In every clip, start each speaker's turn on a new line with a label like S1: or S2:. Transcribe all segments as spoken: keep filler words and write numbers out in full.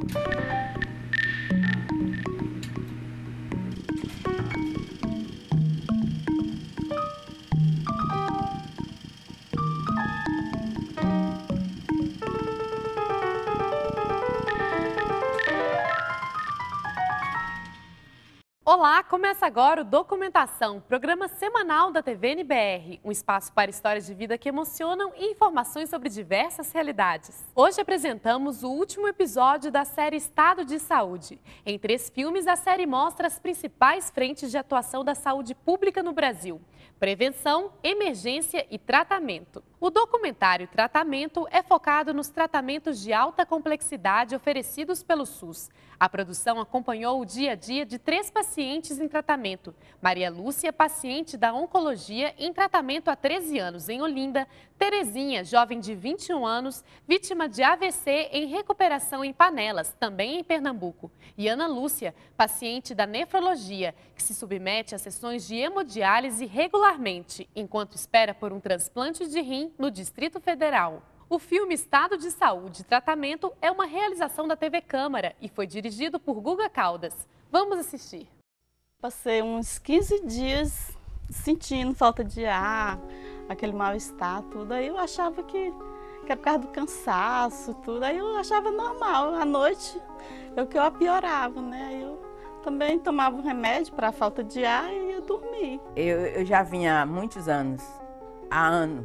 S1: Olá, começa agora o Documentação, programa semanal da T V N B R, um espaço para histórias de vida que emocionam e informações sobre diversas realidades. Hoje apresentamos o último episódio da série Estado de Saúde. Em três filmes, a série mostra as principais frentes de atuação da saúde pública no Brasil: prevenção, emergência e tratamento. O documentário Tratamento é focado nos tratamentos de alta complexidade oferecidos pelo SUS. A produção acompanhou o dia a dia de três pacientes em tratamento. Maria Lúcia, paciente da oncologia em tratamento há treze anos em Olinda. Terezinha, jovem de vinte e um anos, vítima de A V C em recuperação em Panelas, também em Pernambuco. E Ana Lúcia, paciente da nefrologia, que se submete a sessões de hemodiálise regularmente, enquanto espera por um transplante de rim no Distrito Federal. O filme Estado de Saúde e Tratamento é uma realização da T V Câmara e foi dirigido por Guga Caldas. Vamos assistir.
S2: Passei uns quinze dias sentindo falta de ar, aquele mal-estar, tudo. Aí eu achava que, que era por causa do cansaço, tudo. Aí eu achava normal. À noite, eu que eu piorava, né? Aí eu também tomava um remédio para a falta de ar e eu dormia.
S3: Eu, eu já vinha há muitos anos, há anos,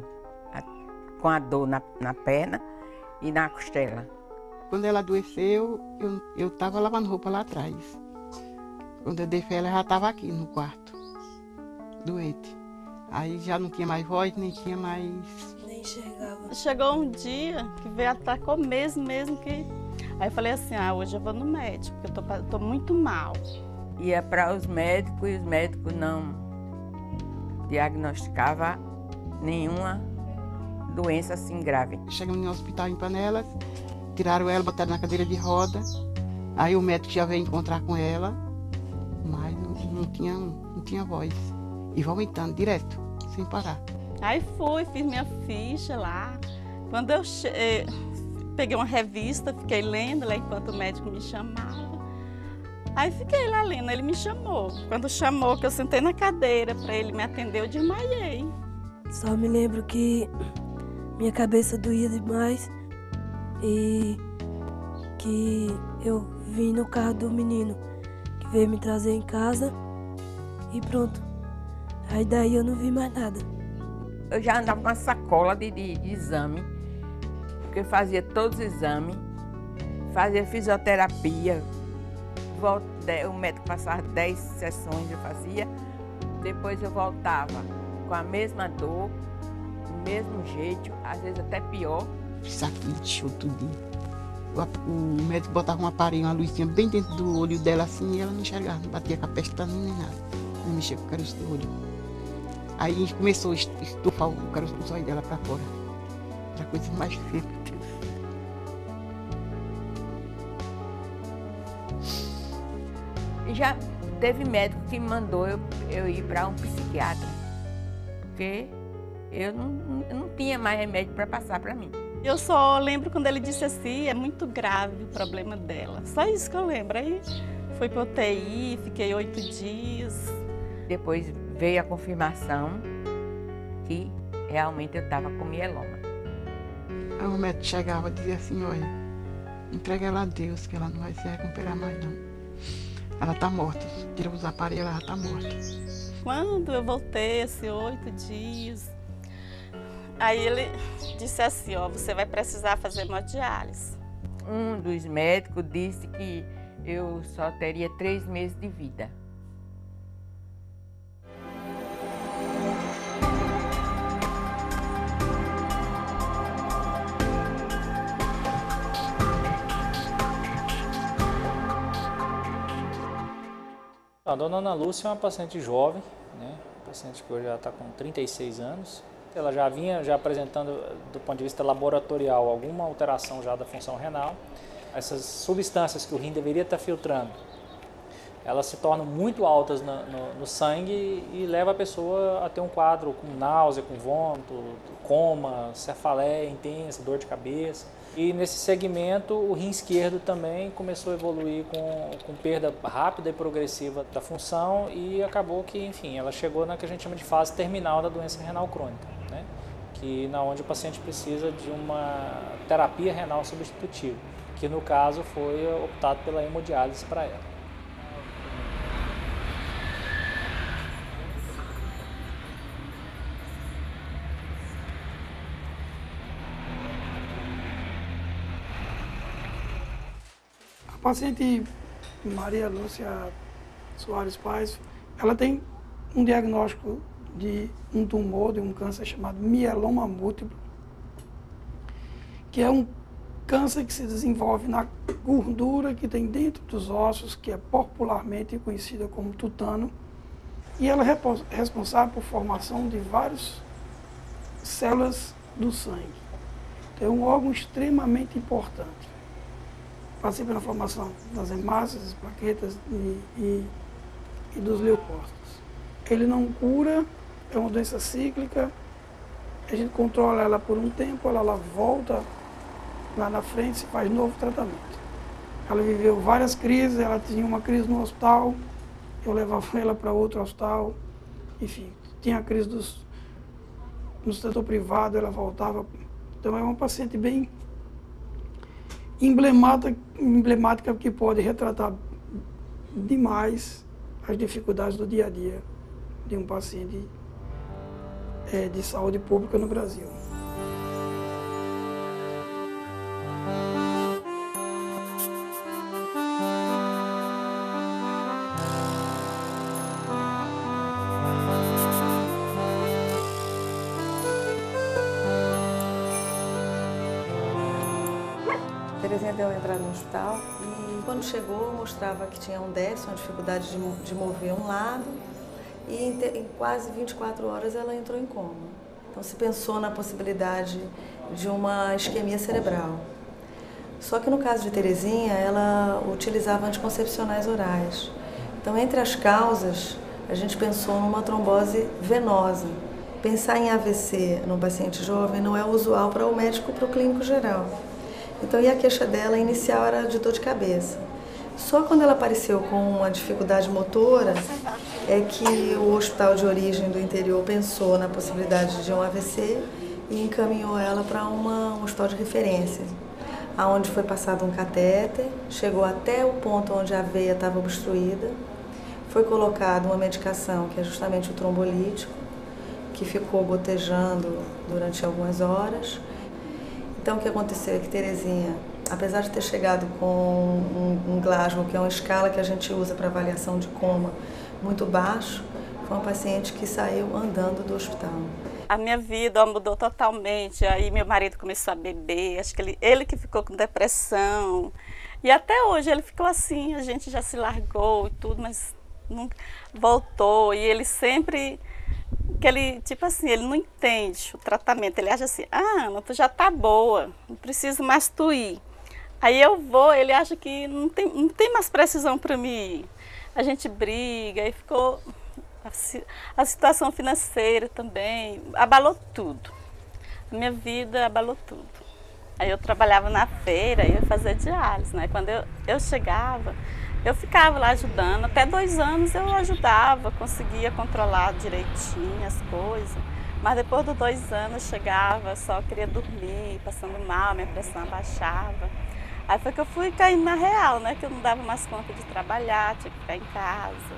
S3: com a dor na, na perna e na costela.
S4: Quando ela adoeceu, eu estava lavando roupa lá atrás. Quando eu deixei ela, já estava aqui no quarto, doente. Aí já não tinha mais voz, nem tinha mais...
S2: Nem chegava. Chegou um dia que veio atacou mesmo, mesmo que... Aí eu falei assim, ah, hoje eu vou no médico, porque eu tô, tô muito mal.
S3: Ia para os médicos e os médicos não diagnosticavam nenhuma doença assim grave.
S4: Chegamos no hospital em Panelas, tiraram ela, botaram na cadeira de roda. Aí o médico já veio encontrar com ela, mas não, não, tinha, não tinha voz. E vomitando direto, sem parar.
S2: Aí fui, fiz minha ficha lá. Quando eu che... peguei uma revista, fiquei lendo lá enquanto o médico me chamava. Aí fiquei lá lendo, ele me chamou. Quando chamou, que eu sentei na cadeira para ele me atender, eu desmaiei.
S5: Só me lembro que minha cabeça doía demais e que eu vim no carro do menino que veio me trazer em casa e pronto. Aí daí eu não vi mais nada.
S3: Eu já andava com uma sacola de, de, de exame, porque eu fazia todos os exames, fazia fisioterapia, volta, o médico passava dez sessões, eu fazia, depois eu voltava com a mesma dor, do mesmo jeito, às vezes até pior.
S4: Isso aqui inchou tudinho. O médico botava um aparelho, uma luzinha bem dentro do olho dela assim, e ela não enxergava, não batia com a pestana nem nada. Não mexia com o caroço do olho. Aí começou a estufar o caroço do olho dela para fora. Era a coisa mais feia que teve.
S3: E já teve médico que me mandou eu, eu ir para um psiquiatra, porque eu não, eu não tinha mais remédio para passar para mim.
S2: Eu só lembro quando ele disse assim, é muito grave o problema dela. Só isso que eu lembro. Aí fui para U T I, fiquei oito dias.
S3: Depois veio a confirmação que realmente eu estava com mieloma.
S4: Aí o médico chegava e dizia assim, olha, entrega ela a Deus, que ela não vai se recuperar mais não. Ela está morta, tira os aparelhos, ela está morta.
S2: Quando eu voltei, esses oito dias, aí ele disse assim, ó, você vai precisar fazer hemodiálise.
S3: Um dos médicos disse que eu só teria três meses de vida.
S6: A dona Ana Lúcia é uma paciente jovem, né? Paciente que hoje já está com trinta e seis anos. Ela já vinha já apresentando, do ponto de vista laboratorial, alguma alteração já da função renal. Essas substâncias que o rim deveria estar filtrando elas se tornam muito altas no, no, no sangue e leva a pessoa a ter um quadro com náusea, com vômito, coma, cefaleia intensa, dor de cabeça. E nesse segmento, o rim esquerdo também começou a evoluir com, com perda rápida e progressiva da função e acabou que, enfim, ela chegou na que a gente chama de fase terminal da doença renal crônica, né? Que na onde o paciente precisa de uma terapia renal substitutiva, que no caso foi optado pela hemodiálise para ela.
S7: A paciente Maria Lúcia Soares Paz, ela tem um diagnóstico de um tumor, de um câncer chamado mieloma múltiplo, que é um câncer que se desenvolve na gordura que tem dentro dos ossos, que é popularmente conhecida como tutano, e ela é responsável por formação de várias células do sangue. Então, é um órgão extremamente importante. Participa na formação das hemácias, das plaquetas e, e, e dos leucócitos. Ele não cura, é uma doença cíclica, a gente controla ela por um tempo, ela, ela volta lá na frente, se faz novo tratamento. Ela viveu várias crises, ela tinha uma crise no hospital, eu levava ela para outro hospital, enfim, tinha a crise dos, no setor privado, ela voltava. Então é uma paciente bem emblemática, emblemática que pode retratar demais as dificuldades do dia a dia de um paciente é, de saúde pública no Brasil.
S8: Terezinha deu entrada no hospital e quando chegou mostrava que tinha um déficit, uma dificuldade de, de mover um lado e em, te, em quase vinte e quatro horas ela entrou em coma. Então se pensou na possibilidade de uma isquemia cerebral. Só que no caso de Terezinha, ela utilizava anticoncepcionais orais. Então entre as causas, a gente pensou numa trombose venosa. Pensar em A V C no paciente jovem não é usual para o médico, para o clínico geral. Então, e a queixa dela inicial era de dor de cabeça. Só quando ela apareceu com uma dificuldade motora é que o hospital de origem do interior pensou na possibilidade de um A V C e encaminhou ela para um hospital de referência, aonde foi passado um catéter, chegou até o ponto onde a veia estava obstruída, foi colocada uma medicação que é justamente o trombolítico, que ficou gotejando durante algumas horas. Então, o que aconteceu é que Terezinha, apesar de ter chegado com um, um Glasgow, que é uma escala que a gente usa para avaliação de coma, muito baixo, foi uma paciente que saiu andando do hospital.
S2: A minha vida mudou totalmente, aí meu marido começou a beber, acho que ele, ele que ficou com depressão. E até hoje ele ficou assim, a gente já se largou e tudo, mas nunca voltou. E ele sempre... que ele, tipo assim, ele não entende o tratamento, ele acha assim, ah, Ana, tu já tá boa, não preciso mais tu ir. Aí eu vou, ele acha que não tem, não tem mais precisão para mim ir. A gente briga, aí ficou, a, a situação financeira também, abalou tudo. A minha vida abalou tudo. Aí eu trabalhava na feira e ia fazer diálise, né? Quando eu, eu chegava, eu ficava lá ajudando, até dois anos eu ajudava, conseguia controlar direitinho as coisas. Mas depois dos dois anos eu chegava, só queria dormir, passando mal, minha pressão abaixava. Aí foi que eu fui caindo na real, né? Que eu não dava mais conta de trabalhar, tinha que ficar em casa.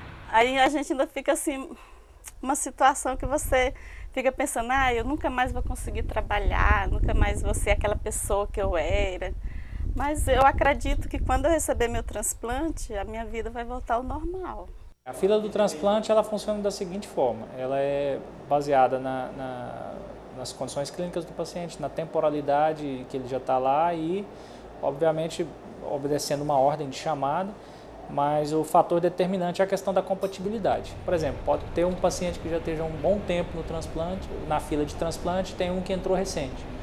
S2: Aí a gente ainda fica assim, uma situação que você fica pensando, ah, eu nunca mais vou conseguir trabalhar, nunca mais vou ser aquela pessoa que eu era. Mas eu acredito que quando eu receber meu transplante, a minha vida vai voltar ao normal.
S6: A fila do transplante ela funciona da seguinte forma, ela é baseada na, na, nas condições clínicas do paciente, na temporalidade que ele já está lá e, obviamente, obedecendo uma ordem de chamada, mas o fator determinante é a questão da compatibilidade. Por exemplo, pode ter um paciente que já esteja um bom tempo no transplante, na fila de transplante, tem um que entrou recente.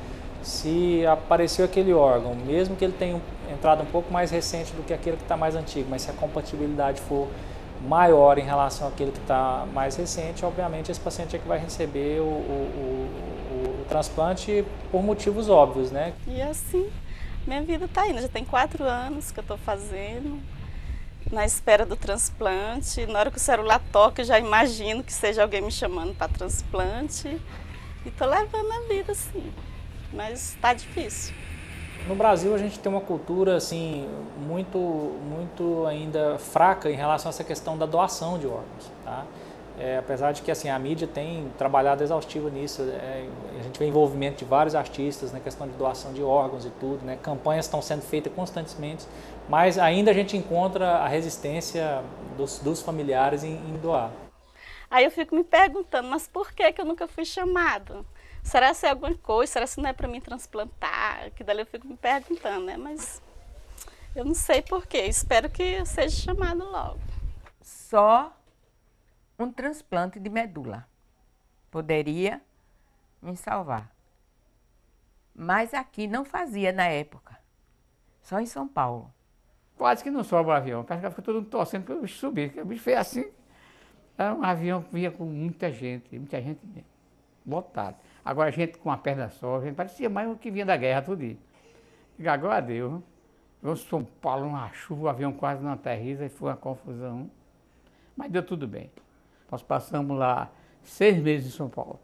S6: Se apareceu aquele órgão, mesmo que ele tenha entrado um pouco mais recente do que aquele que está mais antigo, mas se a compatibilidade for maior em relação àquele que está mais recente, obviamente esse paciente é que vai receber o, o, o, o transplante por motivos óbvios, né?
S2: E assim, minha vida está indo, já tem quatro anos que eu estou fazendo, na espera do transplante. Na hora que o celular toca, eu já imagino que seja alguém me chamando para transplante. E estou levando a vida assim, mas está difícil.
S6: No Brasil a gente tem uma cultura assim muito, muito ainda fraca em relação a essa questão da doação de órgãos, tá? É, apesar de que assim, a mídia tem trabalhado exaustivo nisso, é, a gente vê envolvimento de vários artistas na questão de doação de órgãos e tudo, né? Campanhas estão sendo feitas constantemente, mas ainda a gente encontra a resistência dos, dos familiares em, em doar.
S2: Aí eu fico me perguntando, mas por que que eu nunca fui chamado? Será que é alguma coisa? Será que não é para mim transplantar? Que dali eu fico me perguntando, né? Mas eu não sei por quê. Espero que eu seja chamado logo.
S3: Só um transplante de medula poderia me salvar. Mas aqui não fazia na época. Só em São Paulo.
S9: Quase que não sobe o avião. Parece que fica todo mundo torcendo para o bicho subir. O bicho fez assim. Era um avião que vinha com muita gente, muita gente mesmo. Lotado. Agora a gente com a perna só, a gente parecia mais o que vinha da guerra tudo isso. E agora deu. Veio São Paulo, uma chuva, o avião quase não aterriza e foi uma confusão. Mas deu tudo bem. Nós passamos lá seis meses em São Paulo.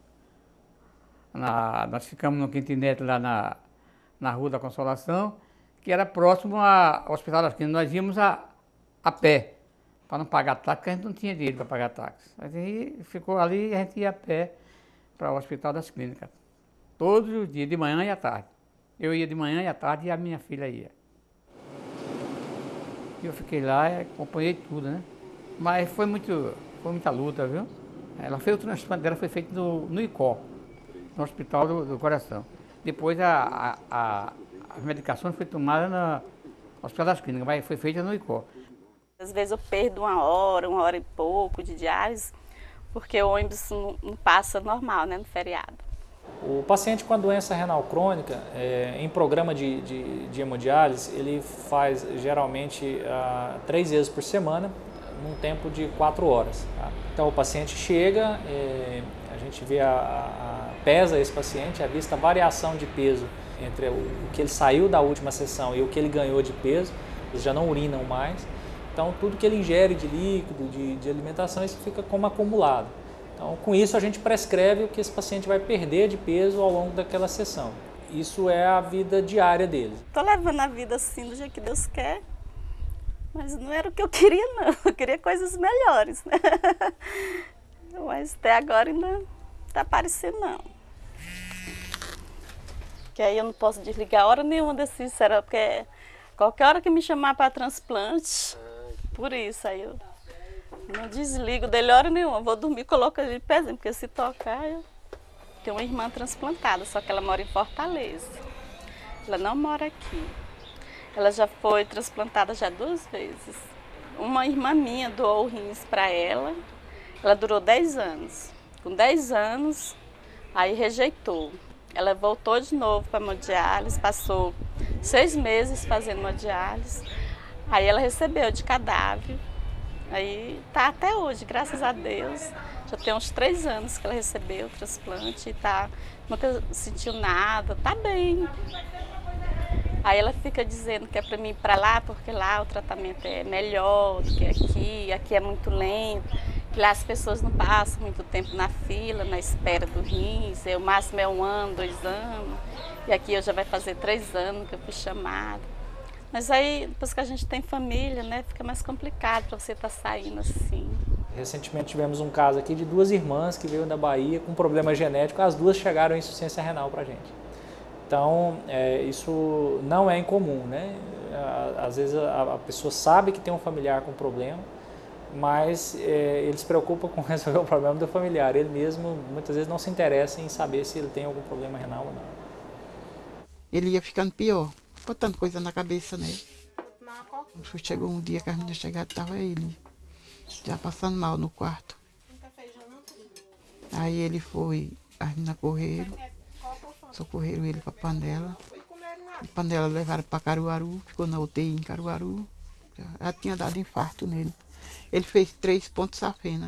S9: Na, nós ficamos no kitnet lá na, na Rua da Consolação, que era próximo ao Hospital das Clínicas. Nós íamos a, a pé, para não pagar táxi, porque a gente não tinha dinheiro para pagar táxi. Mas aí ficou ali e a gente ia a pé para o Hospital das Clínicas. Todos os dias, de manhã e à tarde. Eu ia de manhã e à tarde e a minha filha ia. E eu fiquei lá e acompanhei tudo, né? Mas foi, muito, foi muita luta, viu? Ela fez o transplante dela, foi feito no, no I C O, no Hospital do, do Coração. Depois a, a, a, as medicações foram tomadas no Hospital das Clínicas, mas foi feita no I C O.
S2: Às vezes eu perdo uma hora, uma hora e pouco de diálise, porque o ônibus não, não passa normal, né, no feriado.
S6: O paciente com a doença renal crônica, é, em programa de, de, de hemodiálise, ele faz geralmente ah, três vezes por semana, num tempo de quatro horas. Tá? Então o paciente chega, é, a gente vê a, a, pesa esse paciente, avista a variação de peso entre o, o que ele saiu da última sessão e o que ele ganhou de peso, eles já não urinam mais. Então, tudo que ele ingere de líquido, de, de alimentação, isso fica como acumulado. Então, com isso, a gente prescreve o que esse paciente vai perder de peso ao longo daquela sessão. Isso é a vida diária dele.
S2: Estou levando a vida assim, do jeito que Deus quer, mas não era o que eu queria, não. Eu queria coisas melhores, né? Mas até agora ainda não está aparecendo, não. Que aí eu não posso desligar hora nenhuma desse, será? Porque qualquer hora que me chamar para transplante, por isso, aí eu não desligo dele hora nenhuma. Vou dormir, coloco ele de pezinho, porque se tocar, eu tenho uma irmã transplantada, só que ela mora em Fortaleza. Ela não mora aqui. Ela já foi transplantada já duas vezes. Uma irmã minha doou rins para ela. Ela durou dez anos. Com dez anos, aí rejeitou. Ela voltou de novo para hemodiálise, passou seis meses fazendo hemodiálise. Aí ela recebeu de cadáver, aí tá até hoje, graças a Deus. Já tem uns três anos que ela recebeu o transplante e tá, nunca sentiu nada, tá bem. Aí ela fica dizendo que é para mim ir para lá, porque lá o tratamento é melhor do que aqui, aqui é muito lento, que lá as pessoas não passam muito tempo na fila, na espera do rins, o máximo é um ano, dois anos, e aqui eu já vai fazer três anos que eu fui chamada. Mas aí, depois que a gente tem família, né, fica mais complicado para você estar tá saindo assim.
S6: Recentemente tivemos um caso aqui de duas irmãs que veio da Bahia com problema genético, as duas chegaram em insuficiência renal para a gente. Então, é, isso não é incomum, né? Às vezes a, a pessoa sabe que tem um familiar com problema, mas é, ele se preocupa com resolver o problema do familiar. Ele mesmo, muitas vezes, não se interessa em saber se ele tem algum problema renal ou não.
S4: Ele ia ficando pior, botando coisa na cabeça, né? Chegou um dia que as meninas chegaram, estava ele já passando mal no quarto. Aí ele foi, as meninas correram, socorreram ele para Pandela. A Pandela levaram para Caruaru, ficou na U T I em Caruaru. Já, já tinha dado infarto nele. Ele fez três pontos safena.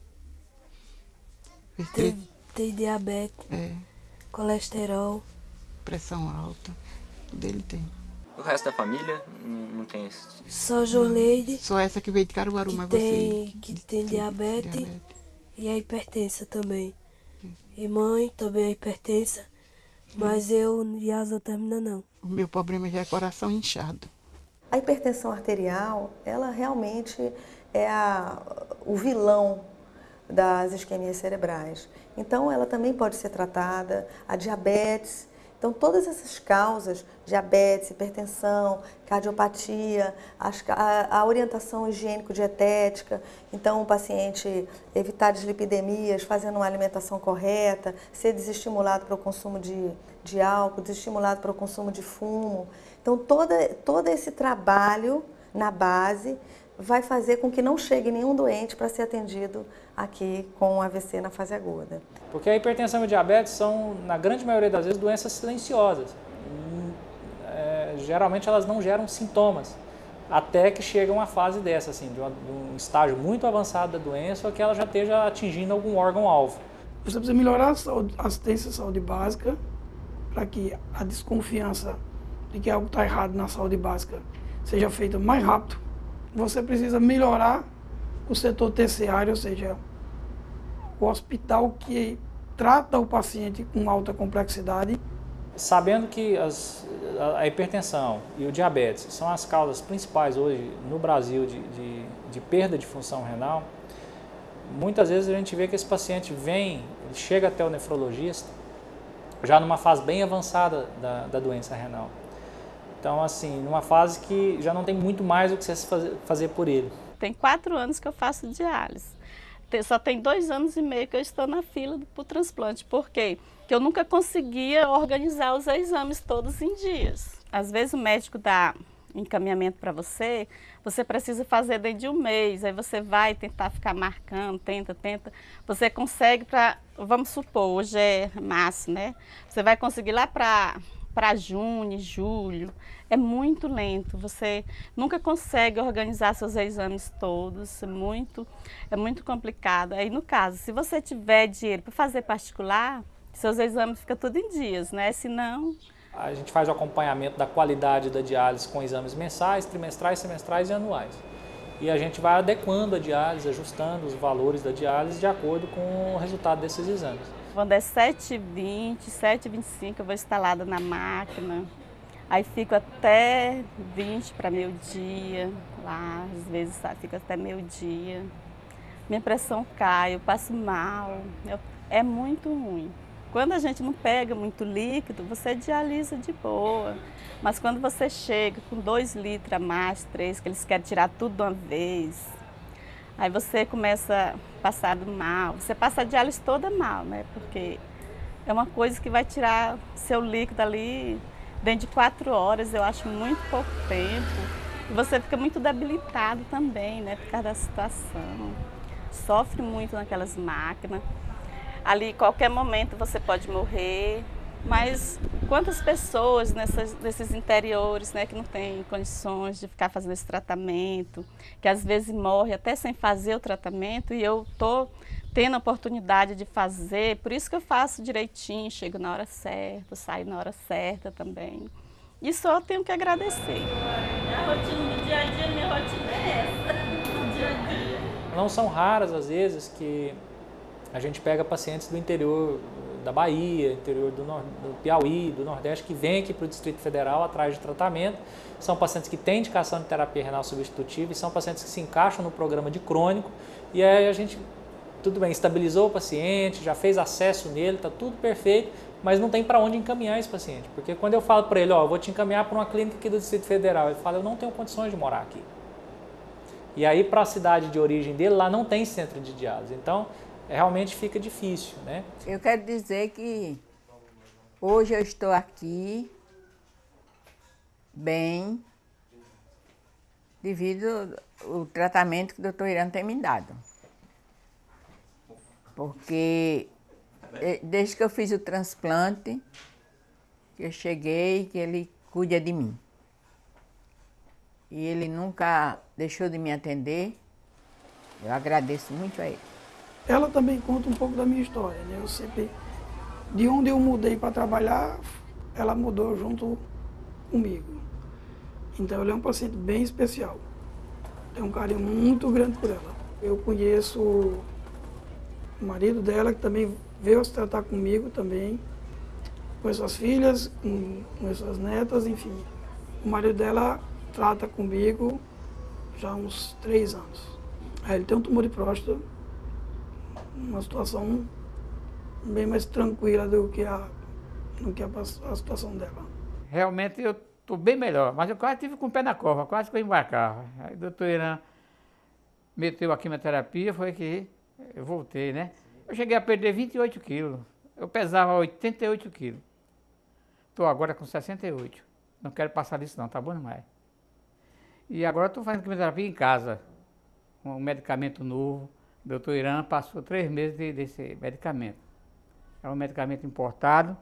S4: Fez três...
S5: Tem, tem diabetes,
S4: é,
S5: colesterol.
S4: pressão alta, tudo ele tem.
S10: O resto da família não, não tem esse...
S5: Só Jorleide,
S4: Só essa que veio de Caruaru,
S5: que
S4: mas
S5: tem,
S4: você...
S5: que tem diabetes,
S4: diabetes.
S5: e a hipertensa também. E mãe também é hipertensa, mas eu e as outras meninas não.
S4: O meu problema já é coração inchado.
S8: A hipertensão arterial, ela realmente é a, o vilão das isquemias cerebrais. Então, ela também pode ser tratada, a diabetes. Então, todas essas causas, diabetes, hipertensão, cardiopatia, as, a, a orientação higiênico-dietética, então o paciente evitar dislipidemias, fazendo uma alimentação correta, ser desestimulado para o consumo de, de álcool, desestimulado para o consumo de fumo. Então, toda, todo esse trabalho na base vai fazer com que não chegue nenhum doente para ser atendido aqui com A V C na fase aguda.
S6: Porque a hipertensão e o diabetes são, na grande maioria das vezes, doenças silenciosas. É, geralmente elas não geram sintomas, até que chega uma fase dessa, assim, de, uma, de um estágio muito avançado da doença ou que ela já esteja atingindo algum órgão-alvo.
S7: Você precisa melhorar a, saúde, a assistência à saúde básica para que a desconfiança de que algo está errado na saúde básica seja feita mais rápido. Você precisa melhorar o setor terciário, ou seja, o hospital que trata o paciente com alta complexidade.
S6: Sabendo que as, a hipertensão e o diabetes são as causas principais hoje no Brasil de, de, de perda de função renal, muitas vezes a gente vê que esse paciente vem, ele chega até o nefrologista já numa fase bem avançada da, da doença renal. Então, assim, numa fase que já não tem muito mais o que você fazer, fazer por ele.
S2: Tem quatro anos que eu faço diálise. Tem, só tem dois anos e meio que eu estou na fila para o transplante. Por quê? Porque eu nunca conseguia organizar os exames todos em dias. Às vezes o médico dá encaminhamento para você, você precisa fazer dentro de um mês. Aí você vai tentar ficar marcando, tenta, tenta. Você consegue para, vamos supor, hoje é março, né? Você vai conseguir lá para... para junho, julho, é muito lento, você nunca consegue organizar seus exames todos, é muito, é muito complicado. Aí no caso, se você tiver dinheiro para fazer particular, seus exames ficam tudo em dias, né? Se não...
S6: A gente faz o acompanhamento da qualidade da diálise com exames mensais, trimestrais, semestrais e anuais. E a gente vai adequando a diálise, ajustando os valores da diálise de acordo com o resultado desses exames.
S2: Quando é sete e vinte, sete e vinte e cinco eu vou instalada na máquina, aí fico até vinte para meio-dia, lá às vezes sabe, fico até meio-dia. Minha pressão cai, eu passo mal, eu, é muito ruim. Quando a gente não pega muito líquido, você dialisa de boa, mas quando você chega com dois litros a mais, três, que eles querem tirar tudo de uma vez, aí você começa a passar mal, você passa a diálise toda mal, né? Porque é uma coisa que vai tirar seu líquido ali dentro de quatro horas, eu acho muito pouco tempo. E você fica muito debilitado também, né? Por causa da situação. Sofre muito naquelas máquinas. Ali, qualquer momento, você pode morrer. Mas quantas pessoas nessas, nesses interiores, né, que não têm condições de ficar fazendo esse tratamento, que às vezes morre até sem fazer o tratamento, e eu estou tendo a oportunidade de fazer, por isso que eu faço direitinho, chego na hora certa, saio na hora certa também. E só tenho que agradecer. A rotina do dia a dia, minha rotina é essa, do dia a dia.
S6: Não são raras as vezes que a gente pega pacientes do interior da Bahia, interior do, Nor do Piauí, do Nordeste, que vêm aqui para o Distrito Federal atrás de tratamento. São pacientes que têm indicação de terapia renal substitutiva e são pacientes que se encaixam no programa de crônico. E aí a gente, tudo bem, estabilizou o paciente, já fez acesso nele, está tudo perfeito, mas não tem para onde encaminhar esse paciente. Porque quando eu falo para ele, ó, eu vou te encaminhar para uma clínica aqui do Distrito Federal, ele fala, eu não tenho condições de morar aqui. E aí para a cidade de origem dele, lá não tem centro de diálise. Então, realmente fica difícil, né?
S3: Eu quero dizer que hoje eu estou aqui bem devido ao tratamento que o doutor Irã tem me dado. Porque desde que eu fiz o transplante, que eu cheguei, que ele cuida de mim. E ele nunca deixou de me atender. Eu agradeço muito a ele.
S7: Ela também conta um pouco da minha história, né? Eu sempre, de onde eu mudei para trabalhar, ela mudou junto comigo. Então ela é um paciente bem especial. Tenho um carinho muito grande por ela. Eu conheço o marido dela, que também veio se tratar comigo também, com suas filhas, com, com suas netas, enfim. O marido dela trata comigo já há uns três anos. Aí ele tem um tumor de próstata, uma situação bem mais tranquila do que a, do que a, a situação dela.
S9: Realmente eu estou bem melhor, mas eu quase tive com o pé na cova, quase que eu embarcava. Aí o doutor Irã meteu a quimioterapia, foi que eu voltei, né? Eu cheguei a perder vinte e oito quilos, eu pesava oitenta e oito quilos. Estou agora com sessenta e oito, não quero passar disso não, tá bom demais. E agora estou fazendo quimioterapia em casa, com um medicamento novo. O doutor Irã passou três meses de, desse medicamento. É um medicamento importado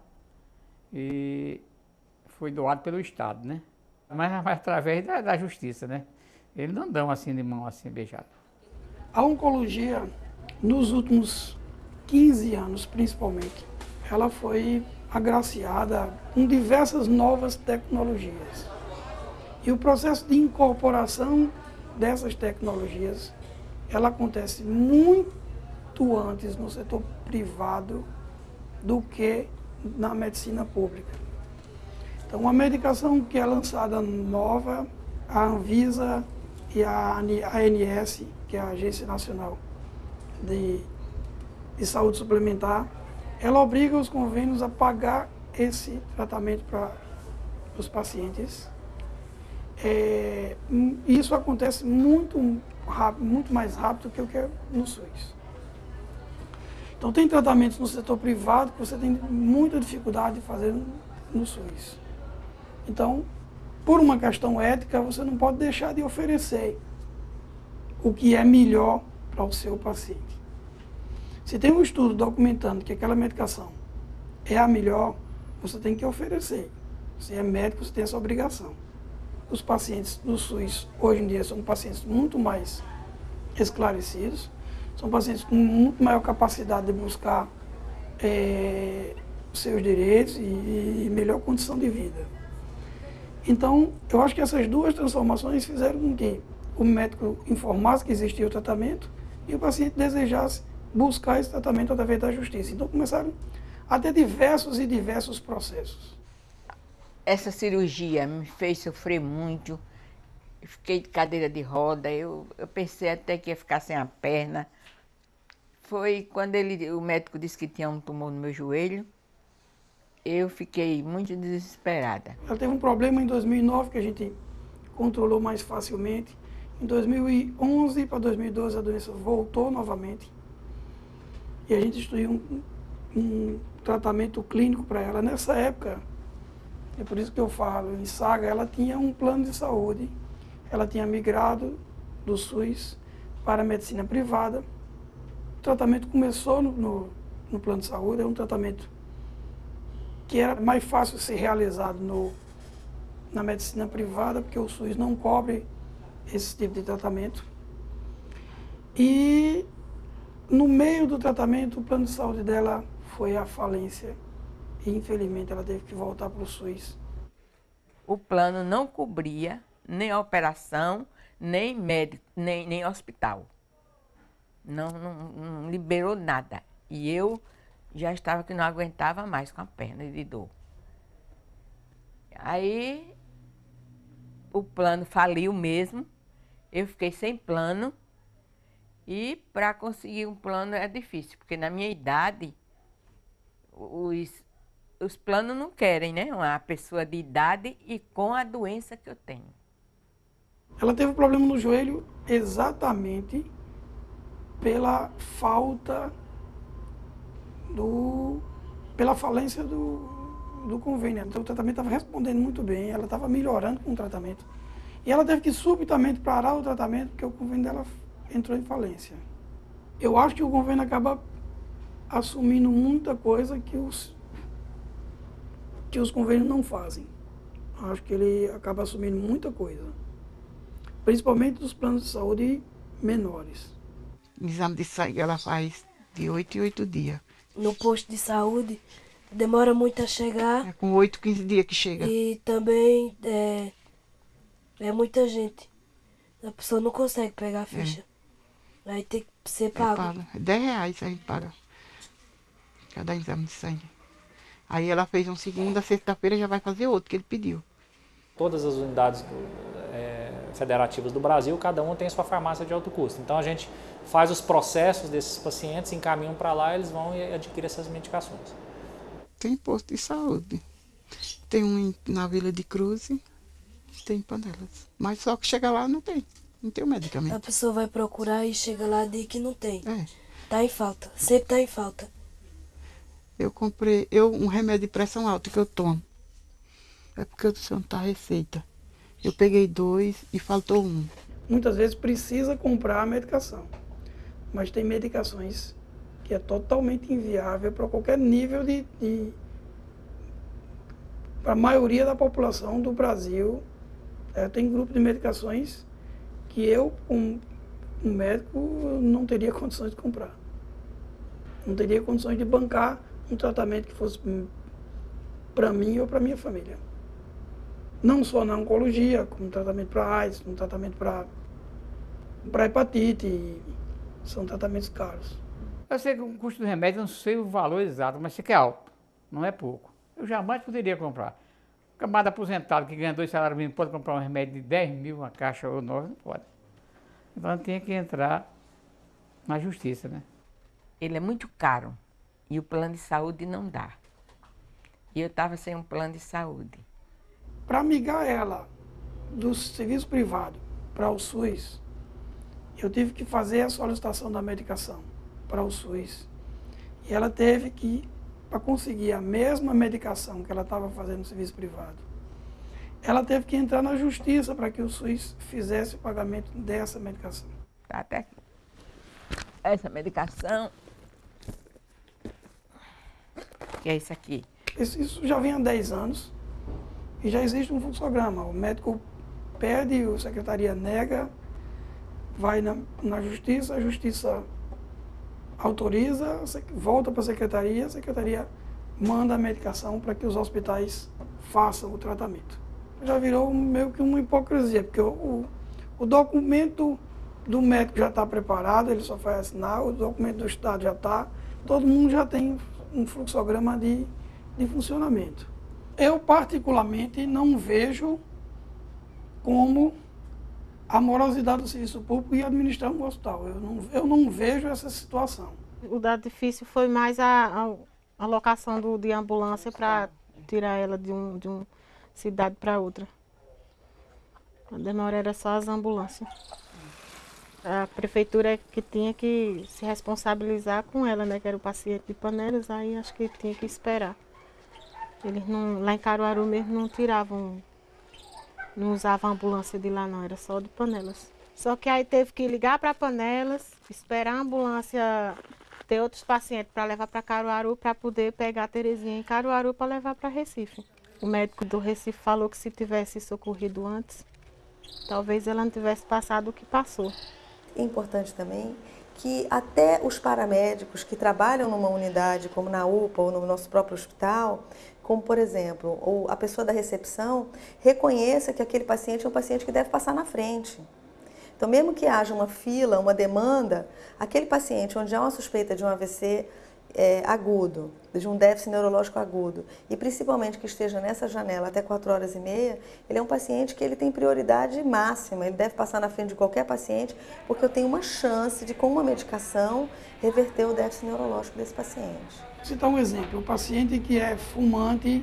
S9: e foi doado pelo Estado, né? Mas, mas através da, da justiça, né? Eles não dão assim de mão, assim, beijada.
S7: A oncologia, nos últimos quinze anos, principalmente, ela foi agraciada com diversas novas tecnologias. E o processo de incorporação dessas tecnologias, ela acontece muito antes no setor privado do que na medicina pública. Então, uma medicação que é lançada nova, a Anvisa e a A N S, que é a Agência Nacional de, de Saúde Suplementar, ela obriga os convênios a pagar esse tratamento para os pacientes. É, isso acontece muito, rápido, muito mais rápido que o que é no SUS. Então, tem tratamentos no setor privado que você tem muita dificuldade de fazer no SUS. Então, por uma questão ética, você não pode deixar de oferecer o que é melhor para o seu paciente. Se tem um estudo documentando que aquela medicação é a melhor, você tem que oferecer. Você é médico, você tem essa obrigação. Os pacientes do SUS, hoje em dia, são pacientes muito mais esclarecidos, são pacientes com muito maior capacidade de buscar é, seus direitos e, e melhor condição de vida. Então, eu acho que essas duas transformações fizeram com que o médico informasse que existia o tratamento e o paciente desejasse buscar esse tratamento através da justiça. Então, começaram a ter diversos e diversos processos.
S3: Essa cirurgia me fez sofrer muito, eu fiquei de cadeira de roda, eu, eu pensei até que ia ficar sem a perna. Foi quando ele, o médico disse que tinha um tumor no meu joelho, eu fiquei muito desesperada.
S7: Ela teve um problema em dois mil e nove que a gente controlou mais facilmente. Em dois mil e onze para dois mil e doze a doença voltou novamente e a gente instituiu um, um tratamento clínico para ela. Nessa época, é por isso que eu falo, em Saga, ela tinha um plano de saúde, ela tinha migrado do SUS para a medicina privada. O tratamento começou no, no, no plano de saúde, é um tratamento que era mais fácil ser realizado no, na medicina privada, porque o SUS não cobre esse tipo de tratamento. E no meio do tratamento, o plano de saúde dela foi à falência. E, infelizmente, ela teve que voltar para o SUS.
S3: O plano não cobria nem a operação, nem médico, nem, nem hospital. Não, não, não liberou nada. E eu já estava que não aguentava mais com a perna de dor. Aí, o plano faliu mesmo. Eu fiquei sem plano. E para conseguir um plano é difícil, porque na minha idade, os... Os planos não querem, né? Uma pessoa de idade e com a doença que eu tenho.
S7: Ela teve um problema no joelho exatamente pela falta do... pela falência do, do convênio. Então o tratamento estava respondendo muito bem, ela estava melhorando com o tratamento. E ela teve que subitamente parar o tratamento porque o convênio dela entrou em falência. Eu acho que o convênio acaba assumindo muita coisa que os que os convênios não fazem. Acho que ele acaba assumindo muita coisa, principalmente dos planos de saúde menores.
S4: O exame de sangue ela faz de oito em oito dias.
S5: No posto de saúde demora muito a chegar.
S4: É com oito, quinze dias que chega.
S5: E também é, é muita gente. A pessoa não consegue pegar a ficha. É. Aí tem que ser pago.
S4: É pago. dez reais a gente paga. Cada exame de sangue. Aí ela fez um segunda, sexta-feira já vai fazer outro que ele pediu.
S6: Todas as unidades é, federativas do Brasil, cada uma tem sua farmácia de alto custo. Então a gente faz os processos desses pacientes, encaminham para lá, eles vão e adquirem essas medicações.
S4: Tem posto de saúde. Tem um na Vila de Cruz, tem em Panelas. Mas só que chega lá não tem. Não tem o medicamento.
S5: A pessoa vai procurar e chega lá e diz que não tem.
S4: É.
S5: Tá em falta. Sempre tá em falta.
S4: Eu comprei eu, um remédio de pressão alta que eu tomo. É porque o senhor não tá receita. Eu peguei dois e faltou um.
S7: Muitas vezes precisa comprar a medicação. Mas tem medicações que é totalmente inviável para qualquer nível de... de para a maioria da população do Brasil. É, tem grupo de medicações que eu, como um médico, não teria condições de comprar. Não teria condições de bancar um tratamento que fosse para mim ou para minha família. Não só na oncologia, como tratamento para AIDS, como tratamento para para hepatite, são tratamentos caros.
S9: Eu sei que o custo do remédio, não sei o valor exato, mas sei que é alto, não é pouco. Eu jamais poderia comprar. Um camarada aposentado que ganha dois salários mínimos pode comprar um remédio de dez mil, uma caixa ou nove, não pode. Então tem que entrar na justiça, né?
S3: Ele é muito caro e o plano de saúde não dá. E eu estava sem um plano de saúde.
S7: Para migrar ela do serviço privado para o SUS, eu tive que fazer a solicitação da medicação para o SUS. E ela teve que, para conseguir a mesma medicação que ela estava fazendo no serviço privado, ela teve que entrar na justiça para que o SUS fizesse o pagamento dessa medicação.
S3: Tá até aqui. Essa medicação, que é isso aqui.
S7: Isso, isso já vem há dez anos e já existe um fluxograma. O médico pede, a secretaria nega, vai na, na justiça, a justiça autoriza, volta para a secretaria, a secretaria manda a medicação para que os hospitais façam o tratamento. Já virou meio que uma hipocrisia, porque o, o, o documento do médico já está preparado, ele só faz assinar, o documento do Estado já está, todo mundo já tem um fluxograma de, de funcionamento. Eu, particularmente, não vejo como a morosidade do serviço público e administrar um hospital. Eu não, eu não vejo essa situação.
S11: O dado difícil foi mais a, a, a locação do, de ambulância para tirar ela de, um, de uma cidade para outra. A demora era só as ambulâncias. A prefeitura que tinha que se responsabilizar com ela, né? Que era o paciente de Panelas, aí acho que tinha que esperar. Eles não, lá em Caruaru mesmo não tiravam, não usavam ambulância de lá não, era só de Panelas. Só que aí teve que ligar para Panelas, esperar a ambulância ter outros pacientes para levar para Caruaru, para poder pegar a Terezinha em Caruaru para levar para Recife. O médico do Recife falou que se tivesse socorrido antes, talvez ela não tivesse passado o que passou.
S8: É importante também que até os paramédicos que trabalham numa unidade, como na U P A ou no nosso próprio hospital, como por exemplo, ou a pessoa da recepção, reconheça que aquele paciente é um paciente que deve passar na frente. Então, mesmo que haja uma fila, uma demanda, aquele paciente onde há uma suspeita de um A V C é, agudo, de um déficit neurológico agudo, e principalmente que esteja nessa janela até quatro horas e meia, ele é um paciente que ele tem prioridade máxima, ele deve passar na frente de qualquer paciente, porque eu tenho uma chance de, com uma medicação, reverter o déficit neurológico desse paciente.
S7: Vou citar um exemplo, um paciente que é fumante,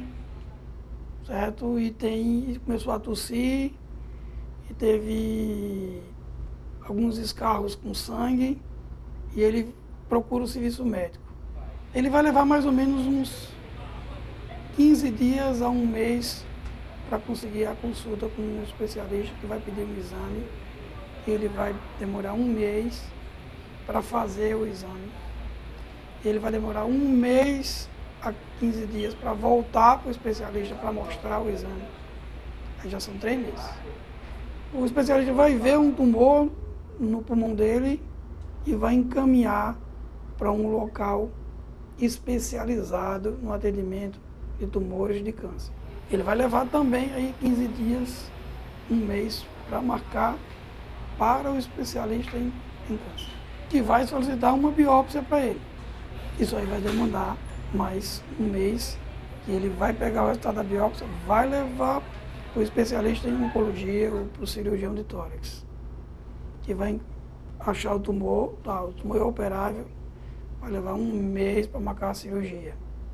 S7: certo? E tem, começou a tossir, e teve alguns escarros com sangue, e ele procura o serviço médico. Ele vai levar mais ou menos uns quinze dias a um mês para conseguir a consulta com um especialista que vai pedir um exame. Ele vai demorar um mês para fazer o exame. Ele vai demorar um mês a quinze dias para voltar para o especialista para mostrar o exame. Aí já são três meses. O especialista vai ver um tumor no pulmão dele e vai encaminhar para um local especializado no atendimento de tumores de câncer. Ele vai levar também aí quinze dias, um mês, para marcar para o especialista em, em câncer, que vai solicitar uma biópsia para ele. Isso aí vai demandar mais um mês, que ele vai pegar o resultado da biópsia, vai levar para o especialista em oncologia ou para o cirurgião de tórax, que vai achar o tumor, tá, o tumor é operável, vai levar um mês para marcar a cirurgia.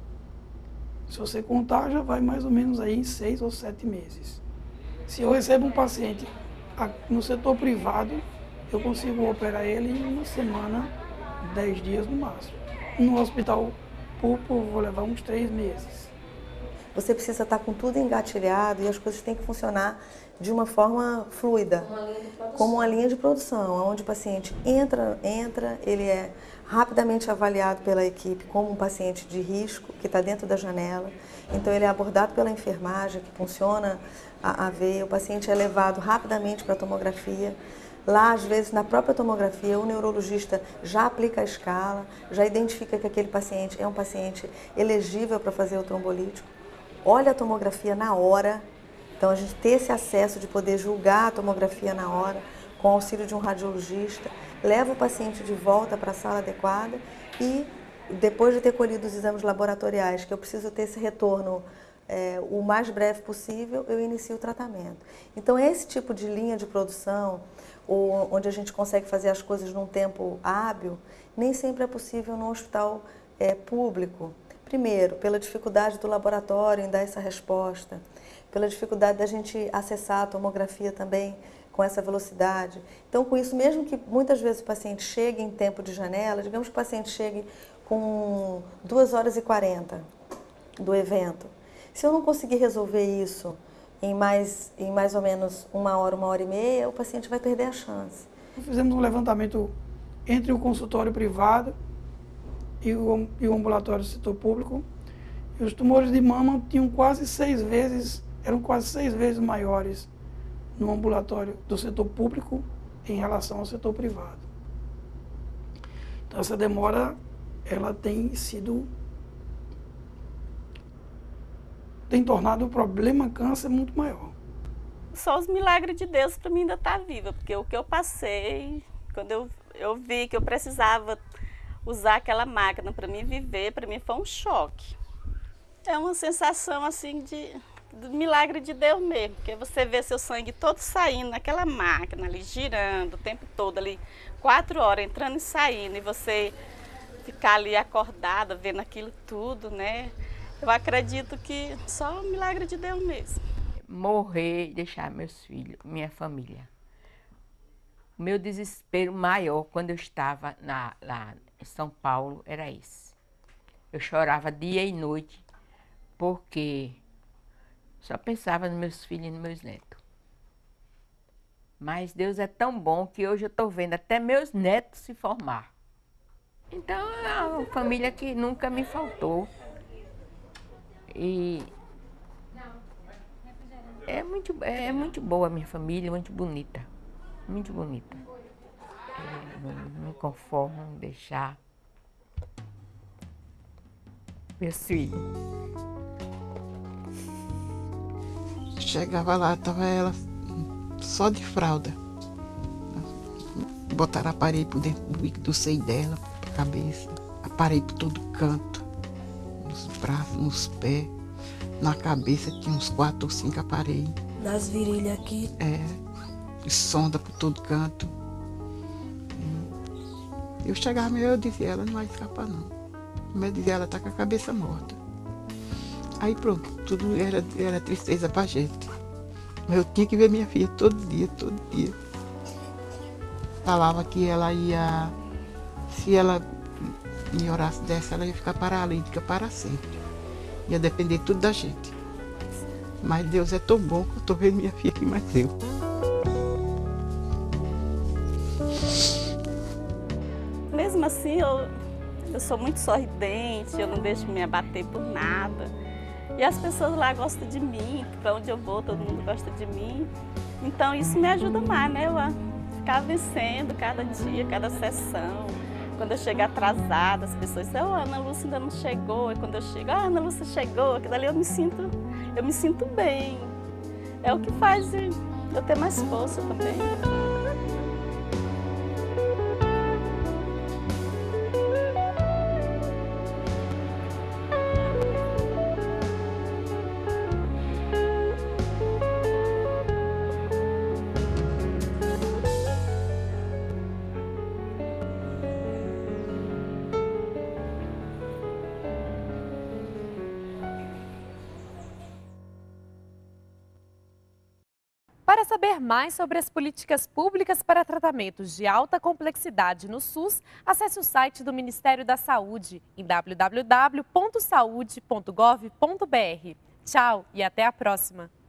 S7: Se você contar, já vai mais ou menos aí em seis ou sete meses. Se eu recebo um paciente no setor privado, eu consigo operar ele em uma semana, dez dias no máximo. No hospital público, eu vou levar uns três meses.
S8: Você precisa estar com tudo engatilhado e as coisas têm que funcionar de uma forma fluida, como uma linha de produção, onde o paciente entra, entra, ele é rapidamente avaliado pela equipe como um paciente de risco, que está dentro da janela. Então ele é abordado pela enfermagem, que funciona a, a veia, o paciente é levado rapidamente para a tomografia. Lá, às vezes, na própria tomografia, o neurologista já aplica a escala, já identifica que aquele paciente é um paciente elegível para fazer o trombolítico. Olha a tomografia na hora, então a gente ter esse acesso de poder julgar a tomografia na hora, com o auxílio de um radiologista, leva o paciente de volta para a sala adequada e, depois de ter colhido os exames laboratoriais, que eu preciso ter esse retorno é, o mais breve possível, eu inicio o tratamento. Então, esse tipo de linha de produção, ou, onde a gente consegue fazer as coisas num tempo hábil, nem sempre é possível no hospital é, público. Primeiro, pela dificuldade do laboratório em dar essa resposta, pela dificuldade da gente acessar a tomografia também com essa velocidade. Então, com isso, mesmo que muitas vezes o paciente chegue em tempo de janela, digamos que o paciente chegue com duas horas e quarenta do evento. Se eu não conseguir resolver isso em mais, em mais ou menos uma hora, uma hora e meia, o paciente vai perder a chance.
S7: Fizemos um levantamento entre o consultório privado e o, e o ambulatório do setor público. E os tumores de mama tinham quase seis vezes, eram quase seis vezes maiores no ambulatório do setor público em relação ao setor privado. Então essa demora, ela tem sido, tem tornado o problema câncer muito maior.
S2: Só os milagres de Deus para mim ainda estar viva, porque o que eu passei, quando eu, eu vi que eu precisava usar aquela máquina para mim viver, para mim foi um choque. É uma sensação assim de, de milagre de Deus mesmo, porque você vê seu sangue todo saindo naquela máquina ali, girando o tempo todo ali, quatro horas entrando e saindo, e você ficar ali acordada, vendo aquilo tudo, né? Eu acredito que só o milagre de Deus mesmo.
S3: Morrer e deixar meus filhos, minha família. O meu desespero maior quando eu estava na, lá em São Paulo era esse. Eu chorava dia e noite porque só pensava nos meus filhos e nos meus netos. Mas Deus é tão bom que hoje eu estou vendo até meus netos se formar. Então é uma família que nunca me faltou. E é muito, é muito boa a minha família, muito bonita. Muito bonita. É, não, não me conformo em deixar meus filhos.
S4: Chegava lá, estava ela só de fralda. Botaram aparelho por dentro do, do seio dela, pra cabeça. Aparelho por todo canto. Nos braços, nos pés. Na cabeça tinha uns quatro ou cinco aparelhos.
S5: Nas virilhas aqui.
S4: É. E sonda por todo canto. Eu chegava meio, eu dizia, ela não vai escapar não. Mas eu dizia, ela tá com a cabeça morta. Aí pronto, tudo era, era tristeza pra gente. Mas eu tinha que ver minha filha todo dia, todo dia. Falava que ela ia, se ela melhorasse dessa, ela ia ficar paralítica para sempre. Ia depender tudo da gente. Mas Deus é tão bom que eu tô vendo minha filha aqui mais eu.
S2: Mesmo assim, eu Eu sou muito sorridente, eu não deixo me abater por nada. E as pessoas lá gostam de mim, para onde eu vou todo mundo gosta de mim. Então isso me ajuda mais, né? Eu a ficar vencendo cada dia, cada sessão. Quando eu chego atrasada, as pessoas dizem, oh, a Ana Lúcia ainda não chegou. E quando eu chego, ah, a Ana Lúcia chegou, aquilo ali eu me sinto, eu me sinto bem. É o que faz eu ter mais força também.
S1: Para saber mais sobre as políticas públicas para tratamentos de alta complexidade no SUS, acesse o site do Ministério da Saúde em w w w ponto saude ponto gov ponto br. Tchau e até a próxima!